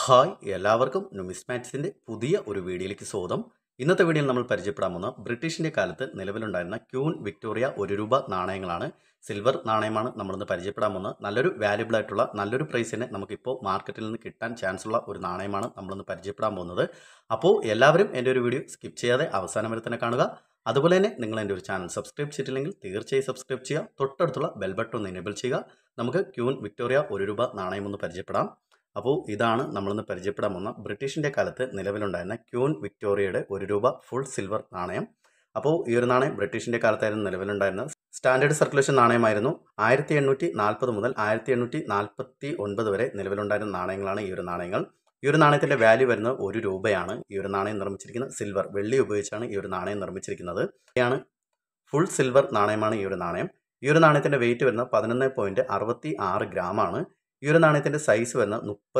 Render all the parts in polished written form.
Hi എല്ലാവർക്കും നുമിസ്മാറ്റിസ്റ്റിൻ്റെ പുതിയ ഒരു വീഡിയോയിലേക്ക് സ്വാഗതം. ഇന്നത്തെ വീഡിയോയിൽ നമ്മൾ പരിചയപ്പെടാൻ പോകുന്ന ബ്രിട്ടീഷിൻ്റെ കാലത്ത് നിലവിലുണ്ടായിരുന്ന ക്യൂൻ വിക്ടോറിയ ₹1 നാണയങ്ങളാണ്. സിൽവർ നാണയമാണ് നമ്മളിന്ന് പരിചയപ്പെടാൻ പോകുന്നത്. നല്ലൊരു വാല്യുബിൾ ആയിട്ടുള്ള നല്ലൊരു പ്രൈസിന് നമുക്കിപ്പോൾ മാർക്കറ്റിൽ നിന്ന് കിട്ടാൻ ചാൻസ് ഉള്ള ഒരു നാണയമാണ് നമ്മളിന്ന് പരിചയപ്പെടാൻ പോകുന്നത്. അപ്പോൾ എല്ലാവരും എൻ്റെ ഒരു വീഡിയോ സ്കിപ്പ് ചെയ്യാതെ അവസാനം വരെ തന്നെ കാണുക. അതുപോലെ തന്നെ നിങ്ങൾ എൻ്റെ ഒരു ചാനൽ സബ്സ്ക്രൈബ് ചെയ്തിട്ടില്ലെങ്കിൽ തീർച്ചയായും സബ്സ്ക്രൈബ് ചെയ്യുക. തൊട്ടടുത്തുള്ള ബെൽ ബട്ടൺ ഒന്ന് എനേബിൾ ചെയ്യുക. നമുക്ക് ക്യൂൻ വിക്ടോറിയ ₹1 നാണയം ഒന്ന് പരിചയപ്പെടാം. അപ്പോൾ ഇതാണ് നമ്മളിന്ന് പരിചയപ്പെടാൻ പോകുന്ന ബ്രിട്ടീഷിൻ്റെ കാലത്ത് നിലവിലുണ്ടായിരുന്ന ക്യൂൻ വിക്ടോറിയയുടെ ₹1 ഫുൾ സിൽവർ നാണയം. അപ്പോൾ ഈ ഒരു നാണയം ബ്രിട്ടീഷിൻ്റെ കാലത്തായിരുന്നു നിലവിലുണ്ടായിരുന്ന സ്റ്റാൻഡേർഡ് സർക്കുലേഷൻ നാണയമായിരുന്നു. 1840 മുതൽ 1849 വരെ നിലവിലുണ്ടായിരുന്ന നാണയങ്ങളാണ് ഈ ഒരു നാണയങ്ങൾ. ഈ ഒരു നാണയത്തിൻ്റെ വാല്യൂ വരുന്നത് ₹1 ഈ ഒരു നാണയം നിർമ്മിച്ചിരിക്കുന്ന സിൽവർ വെള്ളി ഉപയോഗിച്ചാണ് ഈ ഒരു നാണയം നിർമ്മിച്ചിരിക്കുന്നത്. ഇതാണ് ഫുൾ സിൽവർ നാണയമാണ് ഈ ഒരു നാണയം. ഈ ഒരു നാണയത്തിൻ്റെ വെയിറ്റ് വരുന്നത് 11.66 ഗ്രാമാണ്. ഈ ഒരു നാണയത്തിൻ്റെ സൈസ് വരുന്ന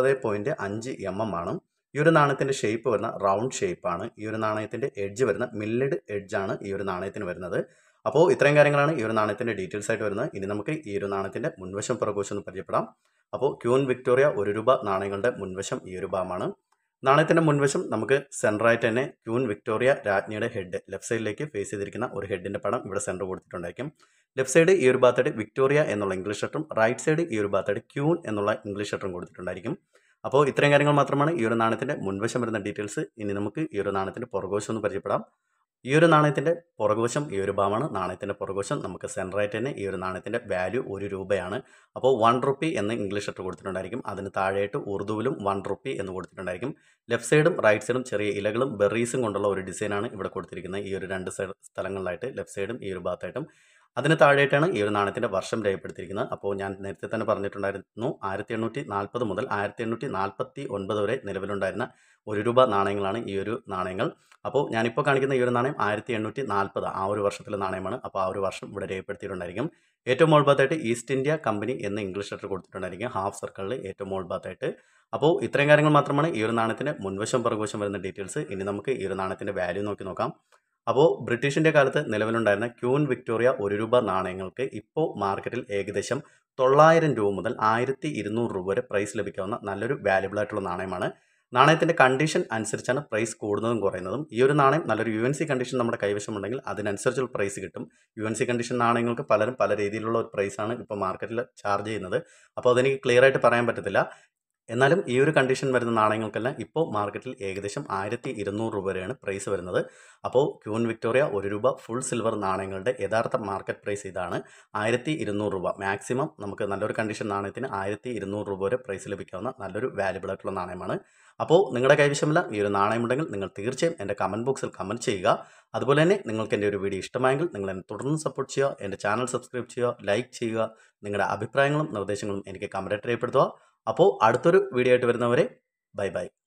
30.5 mm ആണ്. ഈ ഒരു നാണയത്തിൻ്റെ ഷേപ്പ് വരുന്ന റൗണ്ട് ഷേപ്പാണ്. ഈ ഒരു നാണയത്തിൻ്റെ എഡ്ജ് വരുന്ന മില്ലഡ് എഡ്ജാണ് ഈ ഒരു നാണയത്തിന് വരുന്നത്. അപ്പോൾ ഇത്രയും കാര്യങ്ങളാണ് ഈ ഒരു നാണയത്തിൻ്റെ ഡീറ്റെയിൽസ് ആയിട്ട് വരുന്നത്. ഇനി നമുക്ക് ഈ ഒരു നാണയത്തിൻ്റെ മുൻവശം പുറകുവശം ഒന്ന് പരിചയപ്പെടാം. അപ്പോൾ ക്യൂൻ വിക്ടോറിയ ₹1 നാണയങ്ങളുടെ മുൻവശം ഈ ഒരു ഭാഗമാണ്. നാണയത്തിൻ്റെ മുൻവശം നമുക്ക് സെൻറ്ററായിട്ട് തന്നെ ക്യൂൻ വിക്ടോറിയ രാജ്ഞിയുടെ ഹെഡ് ലെഫ്റ്റ് സൈഡിലേക്ക് ഫേസ് ചെയ്തിരിക്കുന്ന ഒരു ഹെഡിൻ്റെ പടം ഇവിടെ സെൻറ്റർ കൊടുത്തിട്ടുണ്ടായിരിക്കും. ലെഫ്റ്റ് സൈഡ് ഈ ഒരു ഭാഗത്തായിട്ട് വിക്ടോറിയ എന്നുള്ള ഇംഗ്ലീഷ് ലെറ്ററും റൈറ്റ് സൈഡ് ഈ ഒരു ഭാഗത്തായിട്ട് ക്യൂൻ എന്നുള്ള ഇംഗ്ലീഷ് ലെറ്ററും കൊടുത്തിട്ടുണ്ടായിരിക്കും. അപ്പോൾ ഇത്രയും കാര്യങ്ങൾ മാത്രമാണ് ഈ ഒരു നാണയത്തിൻ്റെ മുൻവശം വരുന്ന ഡീറ്റെയിൽസ്. ഇനി നമുക്ക് ഈ ഒരു നാണയത്തിൻ്റെ പുറകുവശം ഒന്ന് പരിചയപ്പെടാം. ഈ ഒരു നാണയത്തിൻ്റെ പുറകുവശം ഈ ഒരു ഭാഗമാണ്. നാണയത്തിൻ്റെ പുറകുവശം നമുക്ക് സെൻറ്ററായിട്ട് തന്നെ ഈ ഒരു നാണയത്തിൻ്റെ വാല്യൂ ₹1. അപ്പോൾ ₹1 എന്ന് ഇംഗ്ലീഷ് ലെറ്റർ കൊടുത്തിട്ടുണ്ടായിരിക്കും. അതിന് താഴെയായിട്ട് ഉറുദുവിലും ₹1 എന്ന് കൊടുത്തിട്ടുണ്ടായിരിക്കും. ലെഫ്റ്റ് സൈഡും റൈറ്റ് സൈഡും ചെറിയ ഇലകളും ബെറീസും കൊണ്ടുള്ള ഒരു ഡിസൈനാണ് ഇവിടെ കൊടുത്തിരിക്കുന്നത്. ഈ ഒരു രണ്ട് സ്ഥലങ്ങളിലായിട്ട് ലെഫ്റ്റ് സൈഡും ഈ ഒരു ഭാഗത്തായിട്ടും. അതിന് താഴെയായിട്ടാണ് ഈ ഒരു നാണയത്തിൻ്റെ വർഷം രേഖപ്പെടുത്തിയിരിക്കുന്നത്. അപ്പോൾ ഞാൻ നേരത്തെ തന്നെ പറഞ്ഞിട്ടുണ്ടായിരുന്നു 1840 മുതൽ 1849 വരെ നിലവിലുണ്ടായിരുന്ന ₹1 നാണയങ്ങളാണ് ഈ ഒരു നാണയങ്ങൾ. അപ്പോൾ ഞാനിപ്പോൾ കാണിക്കുന്ന ഈ ഒരു നാണയം 1840 ആ ഒരു വർഷത്തിലെ നാണയമാണ്. അപ്പോൾ ആ ഒരു വർഷം ഇവിടെ രേഖപ്പെടുത്തിയിട്ടുണ്ടായിരിക്കും. ഏറ്റവും മുകൾ ഭാഗത്തായിട്ട് ഈസ്റ്റ് ഇന്ത്യ കമ്പനി എന്ന ഇംഗ്ലീഷ് ലെറ്റർ കൊടുത്തിട്ടുണ്ടായിരിക്കും ഹാഫ് സർക്കിളിൽ ഏറ്റവും മുകൾ ഭാഗത്തായിട്ട്. അപ്പോൾ ഇത്രയും കാര്യങ്ങൾ മാത്രമാണ് ഈ ഒരു നാണയത്തിൻ്റെ മുൻവശം പുറകുവശം വരുന്ന ഡീറ്റെയിൽസ്. ഇനി നമുക്ക് ഈ ഒരു നാണയത്തിൻ്റെ വാല്യൂ നോക്കാം. അപ്പോൾ ബ്രിട്ടീഷിൻ്റെ കാലത്ത് നിലവിലുണ്ടായിരുന്ന ക്യൂൻ വിക്ടോറിയ ₹1 നാണയങ്ങൾക്ക് ഇപ്പോൾ മാർക്കറ്റിൽ ഏകദേശം ₹900 മുതൽ ₹1200 വരെ പ്രൈസ് ലഭിക്കാവുന്ന നല്ലൊരു വാല്യുബിൾ ആയിട്ടുള്ള നാണയമാണ്. നാണയത്തിൻ്റെ കണ്ടീഷൻ അനുസരിച്ചാണ് പ്രൈസ് കൂടുന്നതും കുറയുന്നതും. ഈ ഒരു നാണയം നല്ലൊരു UNC കണ്ടീഷൻ നമ്മുടെ കൈവശമുണ്ടെങ്കിൽ അതിനനുസരിച്ചുള്ള പ്രൈസ് കിട്ടും. UNC കണ്ടീഷൻ നാണയങ്ങൾക്ക് പലരും പല രീതിയിലുള്ള ഒരു പ്രൈസാണ് ഇപ്പോൾ മാർക്കറ്റിൽ ചാർജ് ചെയ്യുന്നത്. അപ്പോൾ അതെനിക്ക് ക്ലിയർ ആയിട്ട് പറയാൻ പറ്റത്തില്ല. എന്നാലും ഈ ഒരു കണ്ടീഷൻ വരുന്ന നാണയങ്ങൾക്കെല്ലാം ഇപ്പോൾ മാർക്കറ്റിൽ ഏകദേശം ₹1200 വരെയാണ് പ്രൈസ് വരുന്നത്. അപ്പോൾ ക്യൂൻ വിക്ടോറിയ ₹1 ഫുൾ സിൽവർ നാണയങ്ങളുടെ യഥാർത്ഥ മാർക്കറ്റ് പ്രൈസ് ഇതാണ്. ₹1200 മാക്സിമം നമുക്ക് നല്ലൊരു കണ്ടീഷൻ നാണയത്തിന് ₹1200 വരെ പ്രൈസ് ലഭിക്കാവുന്ന നല്ലൊരു വാല്യുബിൾ ആയിട്ടുള്ള നാണയമാണ്. അപ്പോൾ നിങ്ങളുടെ കൈവശമല്ല ഈ ഒരു നാണയമുണ്ടെങ്കിൽ നിങ്ങൾ തീർച്ചയായും എൻ്റെ കമൻറ്റ് ബോക്സിൽ കമൻറ്റ് ചെയ്യുക. അതുപോലെ തന്നെ നിങ്ങൾക്ക് എൻ്റെ ഒരു വീഡിയോ ഇഷ്ടമായെങ്കിൽ നിങ്ങൾ എന്നെ തുടർന്ന് സപ്പോർട്ട് ചെയ്യുക. എൻ്റെ ചാനൽ സബ്സ്ക്രൈബ് ചെയ്യുക, ലൈക്ക് ചെയ്യുക. നിങ്ങളുടെ അഭിപ്രായങ്ങളും നിർദ്ദേശങ്ങളും എനിക്ക് കമൻറ്റായിട്ട് രേഖപ്പെടുത്തുക. അപ്പോൾ അടുത്തൊരു വീഡിയോ ആയിട്ട് വരുന്നവരെ ബൈ ബൈ.